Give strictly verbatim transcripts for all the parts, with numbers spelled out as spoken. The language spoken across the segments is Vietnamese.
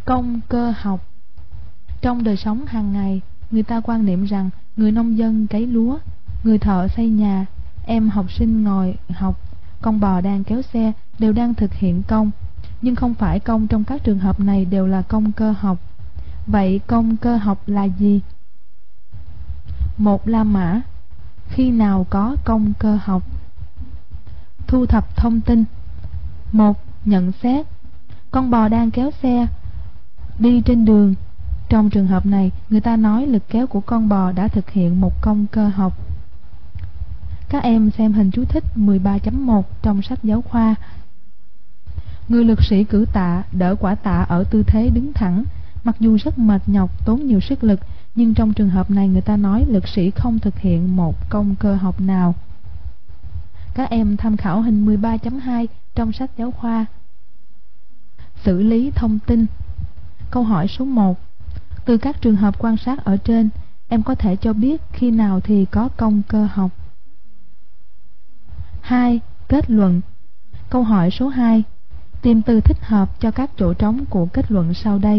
Công cơ học. Trong đời sống hàng ngày, người ta quan niệm rằng người nông dân cấy lúa, người thợ xây nhà, em học sinh ngồi học, con bò đang kéo xe đều đang thực hiện công. Nhưng không phải công trong các trường hợp này đều là công cơ học. Vậy công cơ học là gì? Một La Mã. Khi nào có công cơ học? Thu thập thông tin. Một. Nhận xét. Con bò đang kéo xe đi trên đường. Trong trường hợp này, người ta nói lực kéo của con bò đã thực hiện một công cơ học. Các em xem hình chú thích mười ba chấm một trong sách giáo khoa. Người lực sĩ cử tạ đỡ quả tạ ở tư thế đứng thẳng. Mặc dù rất mệt nhọc, tốn nhiều sức lực, nhưng trong trường hợp này người ta nói lực sĩ không thực hiện một công cơ học nào. Các em tham khảo hình mười ba chấm hai trong sách giáo khoa. Xử lý thông tin. Câu hỏi số một. Từ các trường hợp quan sát ở trên, em có thể cho biết khi nào thì có công cơ học. Hai. Kết luận. Câu hỏi số hai. Tìm từ thích hợp cho các chỗ trống của kết luận sau đây.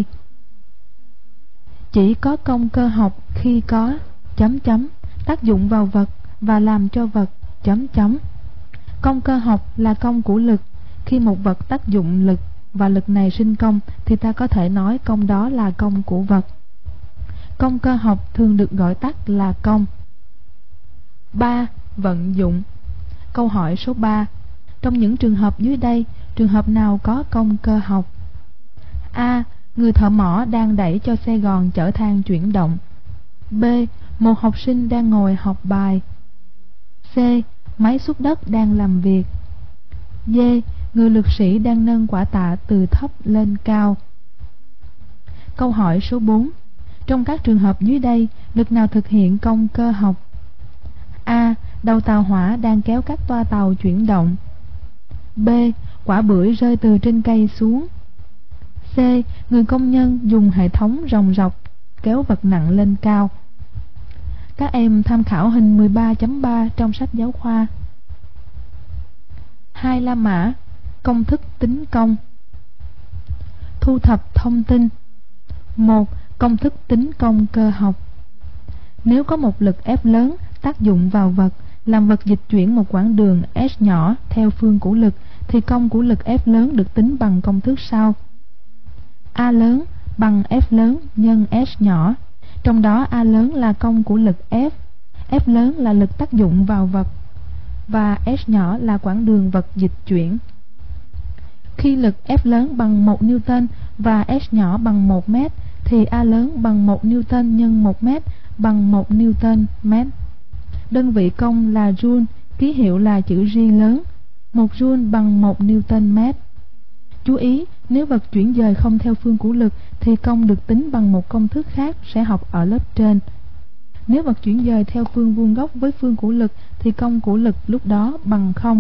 Chỉ có công cơ học khi có chấm chấm tác dụng vào vật và làm cho vật chấm chấm. Công cơ học là công của lực. Khi một vật tác dụng lực và lực này sinh công thì ta có thể nói công đó là công của vật. Công cơ học thường được gọi tắt là công. Ba. Vận dụng. Câu hỏi số ba. Trong những trường hợp dưới đây, trường hợp nào có công cơ học? A. Người thợ mỏ đang đẩy cho xe gòn chở than chuyển động. B. Một học sinh đang ngồi học bài. C. Máy xúc đất đang làm việc. D. Người lực sĩ đang nâng quả tạ từ thấp lên cao. Câu hỏi số bốn. Trong các trường hợp dưới đây, lực nào thực hiện công cơ học? A. Đầu tàu hỏa đang kéo các toa tàu chuyển động. B. Quả bưởi rơi từ trên cây xuống. C. Người công nhân dùng hệ thống ròng rọc kéo vật nặng lên cao. Các em tham khảo hình mười ba chấm ba trong sách giáo khoa. Hai La Mã. Công thức tính công. Thu thập thông tin. Một. Công thức tính công cơ học. Nếu có một lực ép lớn tác dụng vào vật, làm vật dịch chuyển một quãng đường S nhỏ theo phương của lực, thì công của lực F lớn được tính bằng công thức sau. A lớn bằng F lớn nhân S nhỏ. Trong đó A lớn là công của lực F, F lớn là lực tác dụng vào vật, và S nhỏ là quãng đường vật dịch chuyển. Khi lực F lớn bằng một Newton và S nhỏ bằng một mét, thì A lớn bằng một Newton nhân một mét bằng một Newton mét. Đơn vị công là Joule, ký hiệu là chữ G lớn. một Joule bằng một Newton mét. Chú ý, nếu vật chuyển dời không theo phương của lực thì công được tính bằng một công thức khác sẽ học ở lớp trên. Nếu vật chuyển dời theo phương vuông góc với phương của lực thì công của lực lúc đó bằng không.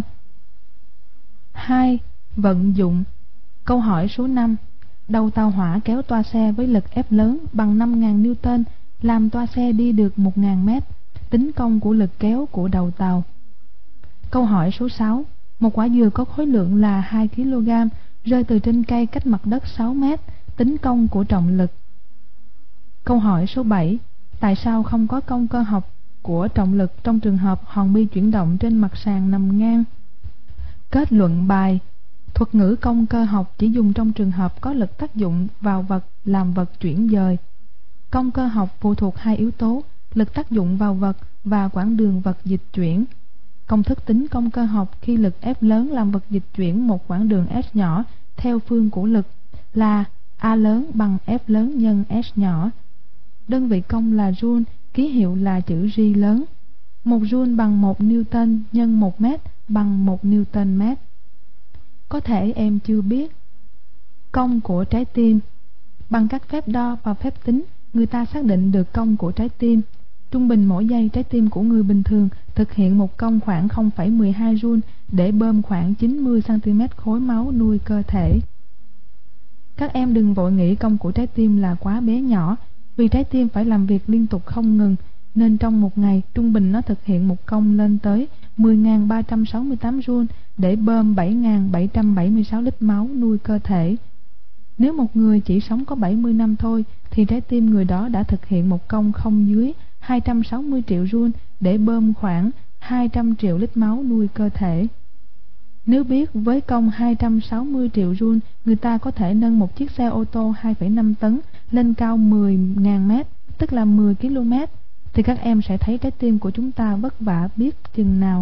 Hai. Vận dụng. Câu hỏi số năm. Đầu tàu hỏa kéo toa xe với lực F lớn bằng năm nghìn Newton, làm toa xe đi được một nghìn mét. Tính công của lực kéo của đầu tàu. Câu hỏi số sáu. Một quả dừa có khối lượng là hai ki lô gam rơi từ trên cây cách mặt đất sáu mét. Tính công của trọng lực. Câu hỏi số bảy. Tại sao không có công cơ học của trọng lực trong trường hợp hòn bi chuyển động trên mặt sàn nằm ngang? Kết luận bài. Thuật ngữ công cơ học chỉ dùng trong trường hợp có lực tác dụng vào vật làm vật chuyển dời. Công cơ học phụ thuộc hai yếu tố, lực tác dụng vào vật và quãng đường vật dịch chuyển. Công thức tính công cơ học khi lực F lớn làm vật dịch chuyển một quãng đường S nhỏ theo phương của lực là A lớn bằng F lớn nhân S nhỏ. Đơn vị công là Joule, ký hiệu là chữ G lớn. một Joule bằng một Newton nhân một mét bằng một Newton mét. Có thể em chưa biết công của trái tim. Bằng các phép đo và phép tính, người ta xác định được công của trái tim. Trung bình mỗi giây trái tim của người bình thường thực hiện một công khoảng không phẩy mười hai Joule để bơm khoảng chín mươi xăng-ti-mét khối máu nuôi cơ thể. Các em đừng vội nghĩ công của trái tim là quá bé nhỏ, vì trái tim phải làm việc liên tục không ngừng, nên trong một ngày trung bình nó thực hiện một công lên tới mười nghìn ba trăm sáu mươi tám Joule để bơm bảy nghìn bảy trăm bảy mươi sáu lít máu nuôi cơ thể. Nếu một người chỉ sống có bảy mươi năm thôi thì trái tim người đó đã thực hiện một công không dưới hai trăm sáu mươi triệu joule để bơm khoảng hai trăm triệu lít máu nuôi cơ thể. Nếu biết với công hai trăm sáu mươi triệu joule người ta có thể nâng một chiếc xe ô tô hai phẩy năm tấn lên cao mười nghìn mét, tức là mười ki lô mét, thì các em sẽ thấy trái tim của chúng ta vất vả biết chừng nào.